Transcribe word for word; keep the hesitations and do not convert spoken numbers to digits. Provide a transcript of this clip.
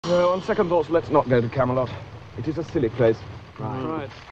No, on second thoughts, let's not go to Camelot. It is a silly place. Right. Right.